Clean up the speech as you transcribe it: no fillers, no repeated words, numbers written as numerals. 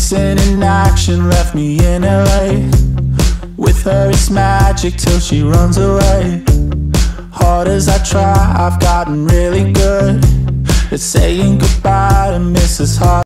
Missing in action left me in LA. With her it's magic till she runs away. Hard as I try, I've gotten really good at saying goodbye to Mrs. Hart.